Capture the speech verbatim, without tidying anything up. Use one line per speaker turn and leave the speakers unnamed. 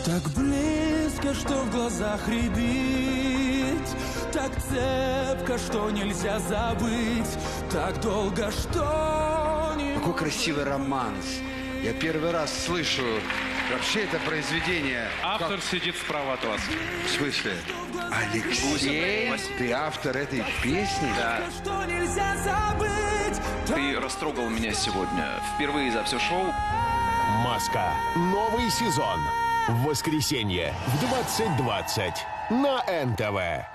Так близко, что в глазах рябит, так цепко, что нельзя забыть, так долго, что не...
Какой красивый романс. Я первый раз слышу вообще это произведение.
Автор
как...
сидит справа от вас.
В смысле? Алексей, ты автор этой песни?
Да.
Что нельзя забыть.
Ты растрогал меня сегодня. Впервые за все шоу.
«Маска». Новый сезон. В воскресенье в двадцать двадцать на эн тэ вэ.